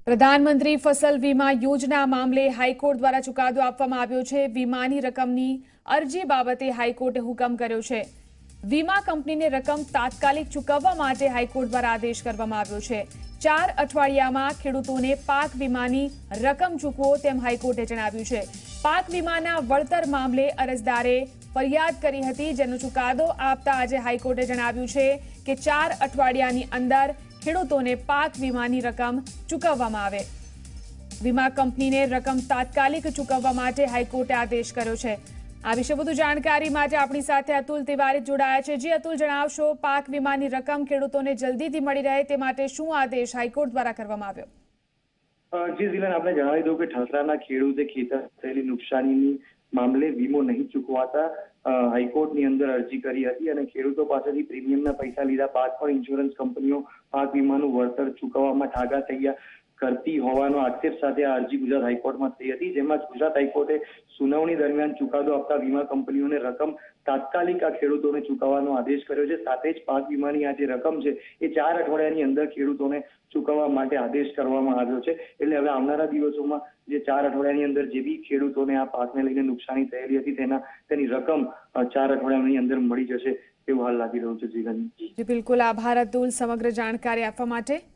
પ્રધાનમંત્રી ફસલ વીમા યોજના મામલે હાઈકોર્ટ દ્વારા ચુકાદો આપવામાં આવ્યો છે। વીમાની રકમની અરજી બાબતે હાઈકોર્ટે હુકમ કર્યો છે। વીમા કંપનીને રકમ તાત્કાલિક ચૂકવવા માટે હાઈકોર્ટ દ્વારા આદેશ કરવામાં આવ્યો છે। 4 અઠવાડિયામાં ખેડૂતોને પાક વીમાની રકમ ચૂકવો તેમ હાઈકોર્ટે જણાવ્યું છે। પાક વીમાના વળતર મામલે અરજદારે ફરિયાદ કરી હતી, જેનો ચુકાદો આપતા આજે હાઈકોર્ટે જણાવ્યું છે કે 4 અઠવાડિયાની અંદર ખેડૂતોને પાક વીમાની રકમ ચૂકવવામાં આવે। વીમા કંપનીને રકમ તાત્કાલિક ચૂકવવા માટે હાઈકોર્ટે આદેશ કર્યો છે। આ વિશે વધુ જાણકારી માટે આપણી સાથે અતુલ તિવારી જોડાયા છે। જી અતુલ, જણાવશો, પાક વીમાની રકમ ખેડૂતોને જલ્દીથી મળી રહે તે માટે શું આદેશ હાઈકોર્ટ દ્વારા કરવામાં આવ્યો? જી જીલન, આપણે જણાવી દઉં કે ઠસરાના ખેડૂતે ખેતર થયેલી નુકસાનીની મામલે વીમો નહીં ચૂકવાતા હાઈકોર્ટની અંદર અરજી કરી હતી અને ખેડૂતો પાસેથી પ્રીમિયમના પૈસા લીધા બાદ પણ ઇન્સ્યોરન્સ કંપનીઓ પાક વીમાનું વળતર ચૂકવવામાં ઠાગા થયા કરતી હોવાનો આક્ષેપ સાથે આ અરજી ગુજરાત હાઈકોર્ટમાં થઈ હતી, જેમાં ગુજરાત હાઈકોર્ટે સુનાવણી દરમિયાન ચુકાદો આપતા વીમા કંપનીઓને રકમ તાત્કાલિક આ ખેડૂતોને ચૂકવવાનો આદેશ કર્યો છે। સાથે જ પાક વીમાની આ જે રકમ છે એ 4 અઠવાડિયાની અંદર ખેડૂતોને ચૂકવવા માટે આદેશ કરવામાં આવ્યો છે। એટલે હવે આવનારા દિવસોમાં જે 4 અઠવાડિયાની અંદર જે બી ખેડૂતોને આ પાકને લઈને નુકસાની થયેલી હતી તેની રકમ 4 અઠવાડિયાની અંદર મળી જશે એવું હાલ લાગી રહ્યું છે। જીવન જી બિલકુલ, આભાર અતુલ સમગ્ર જાણકારી આપવા માટે।